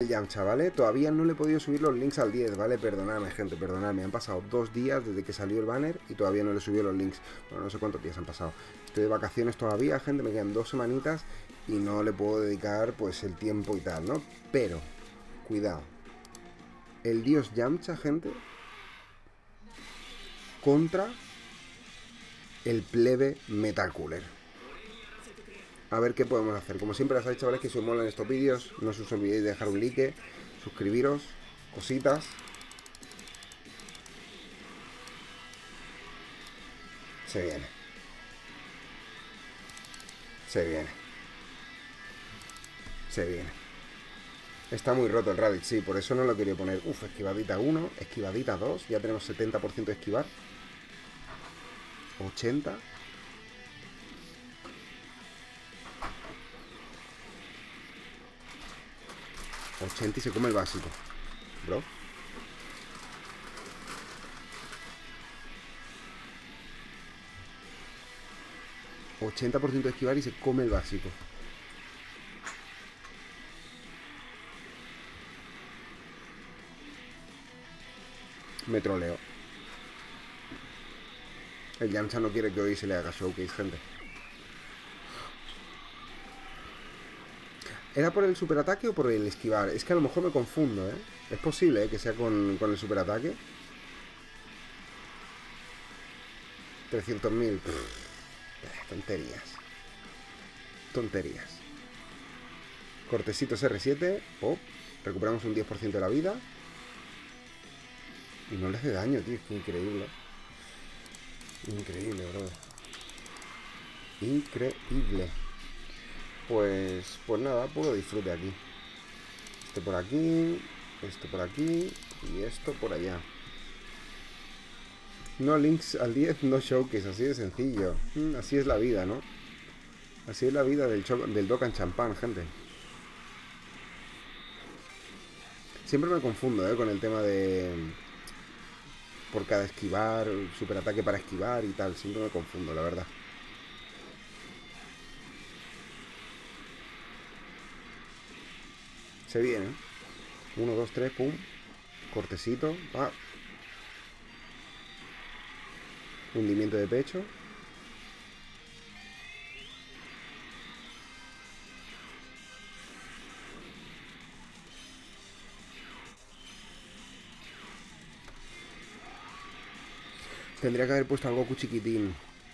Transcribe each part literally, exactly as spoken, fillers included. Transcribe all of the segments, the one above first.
el Yamcha, ¿vale? Todavía no le he podido subir los links al diez, ¿vale? Perdonadme, gente, perdonadme. Han pasado dos días desde que salió el banner y todavía no le he subido los links. Bueno, no sé cuántos días han pasado. Estoy de vacaciones todavía, gente, me quedan dos semanitas y no le puedo dedicar, pues, el tiempo y tal, ¿no? Pero, cuidado. El dios Yamcha, gente, contra el plebe Metal Cooler. A ver qué podemos hacer. Como siempre, ya sabéis, chavales, que si os molan estos vídeos, no os olvidéis de dejar un like, suscribiros, cositas. Se viene. Se viene. Se viene. Está muy roto el Raditz, sí, por eso no lo quería poner. Uf, esquivadita uno, esquivadita dos. Ya tenemos setenta por ciento de esquivar. ochenta. ochenta y se come el básico. Bro. ochenta por ciento de esquivar y se come el básico. Me troleo. El Yamcha no quiere que hoy se le haga showcase, gente. ¿Era por el superataque o por el esquivar? Es que a lo mejor me confundo, ¿eh? Es posible, ¿eh? Que sea con, con el superataque. trescientos mil. Tonterías. Tonterías. Cortecitos erre siete. Oh, recuperamos un diez por ciento de la vida. Y no le hace daño, tío. Es que increíble. Increíble, bro. Increíble. Pues, pues nada, puro disfrute aquí. Este por aquí, este por aquí y esto por allá. No links al diez, no showcase, así de sencillo. Mm, así es la vida, ¿no? Así es la vida del, del Dokkan Champán, gente. Siempre me confundo, ¿eh? Con el tema de... por cada esquivar, superataque para esquivar y tal. Siempre me confundo, la verdad. Se viene. uno, dos, tres, pum. Cortecito. Ah. Hundimiento de pecho. Tendría que haber puesto al Goku chiquitín.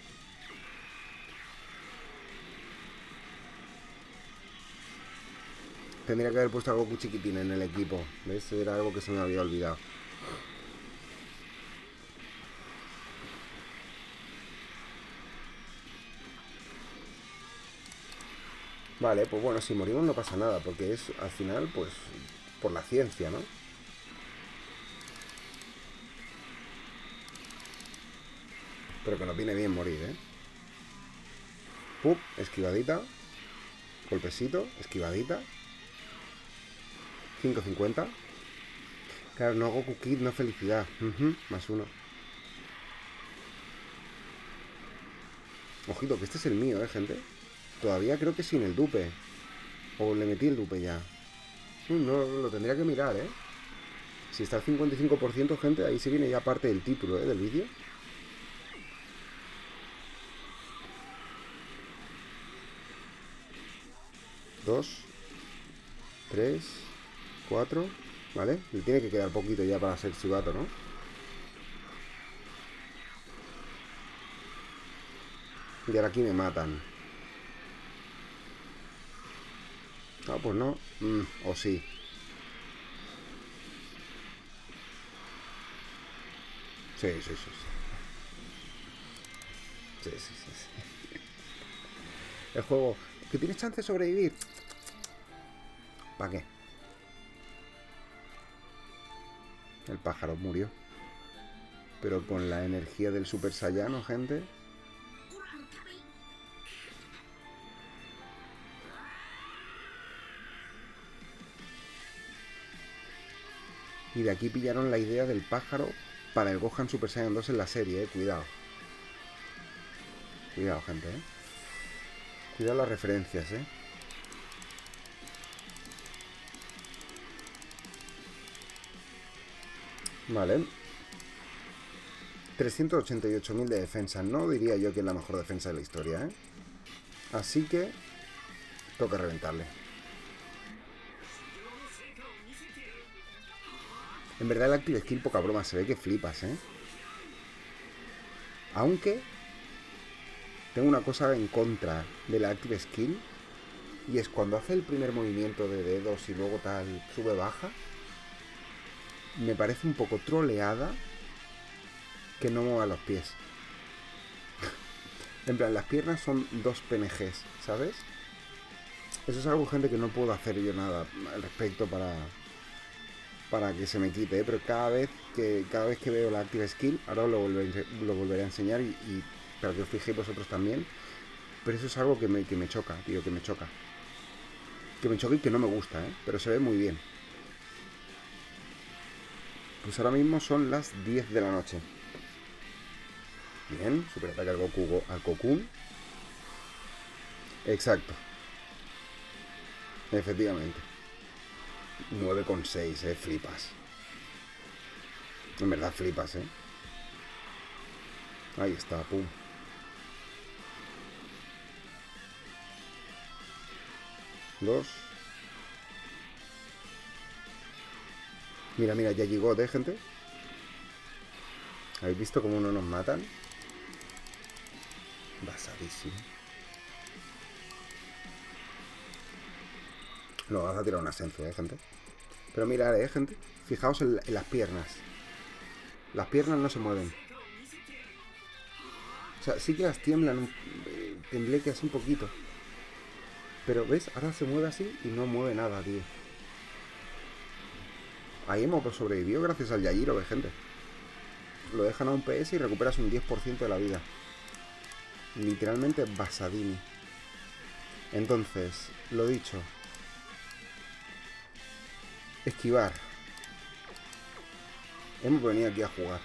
Tendría que haber puesto a Goku chiquitín en el equipo. ¿Ves? Era algo que se me había olvidado. Vale, pues bueno, si morimos no pasa nada, porque es al final, pues, por la ciencia, ¿no? Pero que nos viene bien morir, ¿eh? Pup, esquivadita. Golpecito, esquivadita. cinco cincuenta. Claro, no Goku Kid, no felicidad. Uh-huh, más uno. Ojito, que este es el mío, ¿eh, gente? Todavía creo que sin el dupe. O le metí el dupe ya. No, lo tendría que mirar, ¿eh? Si está al cincuenta y cinco por ciento, gente, ahí se viene ya parte del título, ¿eh? Del vídeo. Dos. Tres. Cuatro. ¿Vale? Le tiene que quedar poquito ya para ser chivato, ¿no? Y ahora aquí me matan. Ah, pues no. Mm, o sí. Sí, sí, sí, sí. Sí, sí, sí, sí. El juego... ¿Que tienes chance de sobrevivir? ¿Para qué? El pájaro murió. Pero con la energía del Super Saiyano, gente... Y de aquí pillaron la idea del pájaro para el Gohan Super Saiyan dos en la serie, eh. Cuidado. Cuidado, gente, eh. Cuidado las referencias, eh. Vale. trescientos ochenta y ocho mil de defensa. No diría yo que es la mejor defensa de la historia, ¿eh? Así que toca reventarle. En verdad el Active Skill, poca broma, se ve que flipas, ¿eh? Aunque tengo una cosa en contra de la Active Skill, y es cuando hace el primer movimiento de dedos y luego tal, sube, baja, me parece un poco troleada que no mueva los pies. En plan, las piernas son dos P N Gs, ¿sabes? Eso es algo, gente, que no puedo hacer yo nada al respecto para para que se me quite, ¿eh? Pero cada vez que cada vez que veo la Active Skill, ahora lo volveré, lo volveré a enseñar y, y para que os fijéis vosotros también, pero eso es algo que me, que me choca, tío, que me choca. Que me choca y que no me gusta, ¿eh? Pero se ve muy bien. Pues ahora mismo son las diez de la noche. Bien, super ataque al Goku, al Cocoon. Exacto. Efectivamente. nueve coma seis, eh, flipas. En verdad flipas, eh. Ahí está, pum. Dos. Mira, mira, ya llegó, ¿eh, gente? ¿Habéis visto cómo no nos matan? Basadísimo. No, vas a tirar una esencia, ¿eh, gente? Pero mirad, ¿eh, gente? Fijaos en, en las piernas. Las piernas no se mueven. O sea, sí que las tiemblan, eh, temblequeas un poquito. Pero, ¿ves? Ahora se mueve así y no mueve nada, tío. Ahí hemos sobrevivido gracias al Yajiro, ¿ves, gente? Lo dejan a un P S y recuperas un diez por ciento de la vida. Literalmente basadini. Entonces, lo dicho. Esquivar. Hemos venido aquí a jugar.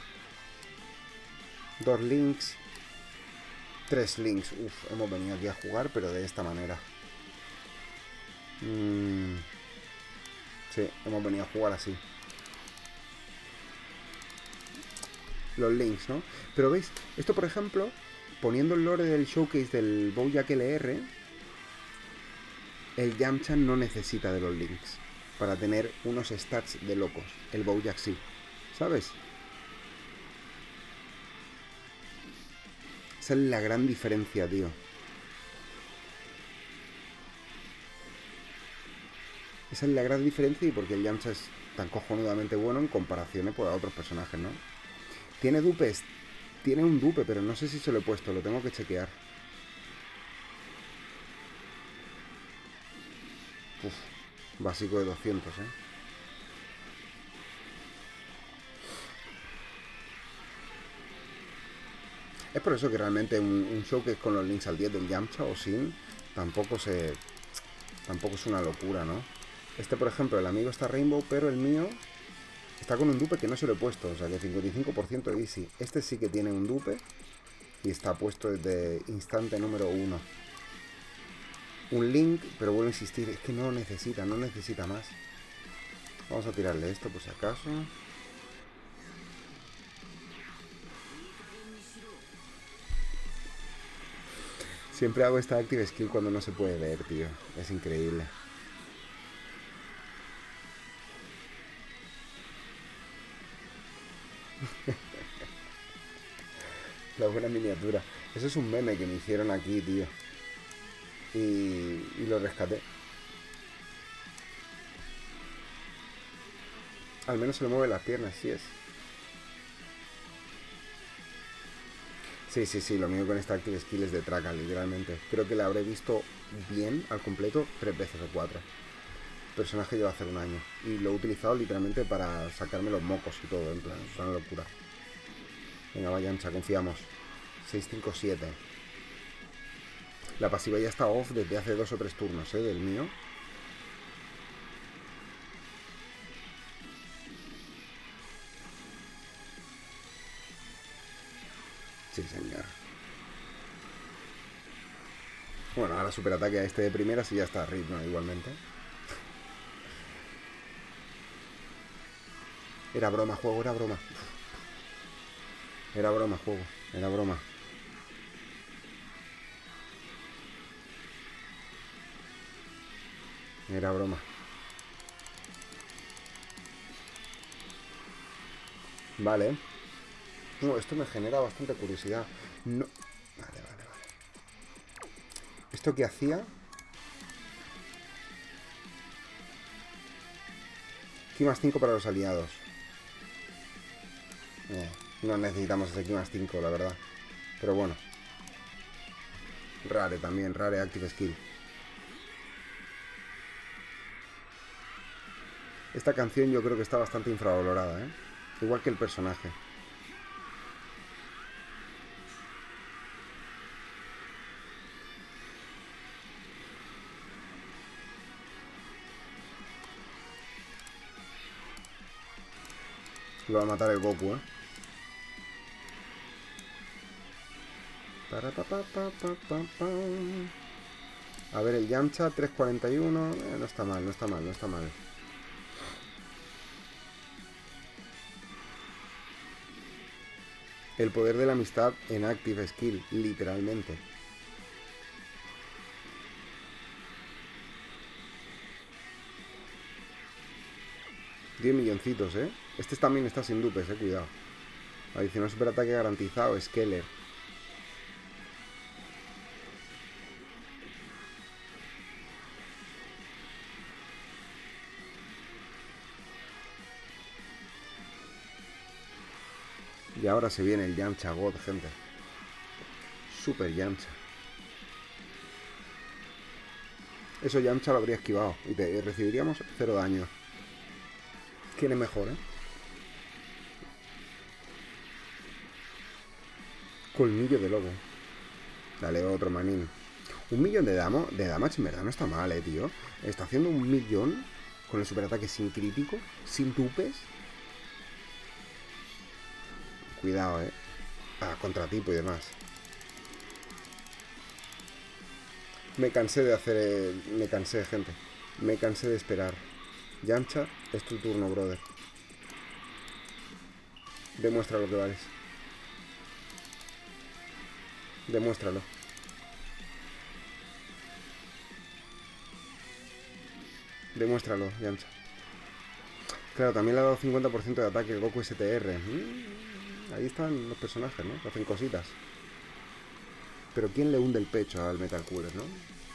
Dos links. Tres links. Uf, hemos venido aquí a jugar, pero de esta manera. Mm. Sí, hemos venido a jugar así. Los links, ¿no? Pero veis, esto por ejemplo, poniendo el lore del showcase del Bojack L R, el Yamcha no necesita de los links para tener unos stats de locos. El Bojack sí, ¿sabes? Esa es la gran diferencia, tío. Esa es la gran diferencia y porque el Yamcha es tan cojonudamente bueno en comparaciones pues, a otros personajes, ¿no? Tiene dupes, tiene un dupe, pero no sé si se lo he puesto, lo tengo que chequear. Uf, básico de doscientos, ¿eh? Es por eso que realmente un, un showcase con los links al diez del Yamcha o sin, tampoco se... Tampoco es una locura, ¿no? Este, por ejemplo, el amigo está Rainbow, pero el mío está con un dupe que no se lo he puesto, o sea que cincuenta y cinco por ciento de easy. Este sí que tiene un dupe y está puesto desde instante número uno. Un link, pero vuelvo a insistir, es que no necesita, no necesita más. Vamos a tirarle esto por si acaso. Siempre hago esta active skill cuando no se puede ver, tío. Es increíble. La buena miniatura. Eso es un meme que me hicieron aquí, tío. Y, y lo rescaté. Al menos se le mueven las piernas, sí es. Sí, sí, sí, lo mío con esta active skill es de traca, literalmente. Creo que la habré visto bien al completo tres veces o cuatro. El personaje lleva a hacer un año. Y lo he utilizado literalmente para sacarme los mocos y todo, en plan, es una locura. Venga, vaya ancha, confiamos. seis cinco siete. La pasiva ya está off desde hace dos o tres turnos, ¿eh? Del mío. Sí, señor. Bueno, ahora superataque a este de primeras y ya está ritmo igualmente. Era broma, juego, era broma. Era broma, juego, era broma. Era broma. Vale. No, esto me genera bastante curiosidad. No. Vale, vale, vale. ¿Esto qué hacía? Ki más cinco para los aliados. Eh, no necesitamos ese Ki más cinco, la verdad. Pero bueno. Rare también, rare active skill. Esta canción yo creo que está bastante infravalorada, ¿eh? Igual que el personaje. Lo va a matar el Goku, ¿eh? Para, pa, pa, pa, pa, pa, pa. A ver, el Yamcha, tres cuarenta y uno. Eh, no está mal, no está mal, no está mal. El poder de la amistad en Active Skill, literalmente. diez milloncitos, ¿eh? Este también está sin dupes, eh, cuidado. Adicional superataque garantizado, Skeller. Y ahora se viene el Yamcha God, gente. Super Yamcha. Eso Yamcha lo habría esquivado y, te, y recibiríamos cero daño. ¿Quién es mejor, eh? Colmillo de lobo. Dale otro manín. Un millón de, damo, de damage en verdad no está mal, eh, tío. Está haciendo un millón con el superataque sin crítico, sin tupes. Cuidado, eh. Ah, contratipo y demás. Me cansé de hacer... Eh, me cansé, gente. Me cansé de esperar. Yamcha, es tu turno, brother. Demuestra lo que vales. Demuéstralo. Demuéstralo, Yamcha. Claro, también le ha dado cincuenta por ciento de ataque el Goku S T R. Mm, ahí están los personajes, ¿no? Que hacen cositas. Pero ¿quién le hunde el pecho al Metal Cooler, no?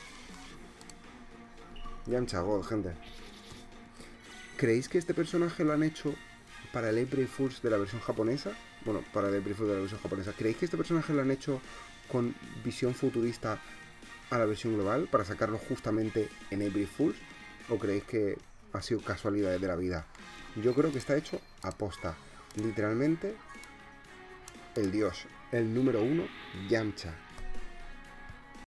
Yamcha God, gente. ¿Creéis que este personaje lo han hecho para el April Fools de la versión japonesa? Bueno, para el April Fools de la versión japonesa. ¿Creéis que este personaje lo han hecho con visión futurista a la versión global para sacarlo justamente en April Fools? ¿O creéis que ha sido casualidades de la vida? Yo creo que está hecho a posta. Literalmente, el dios, el número uno, Yamcha.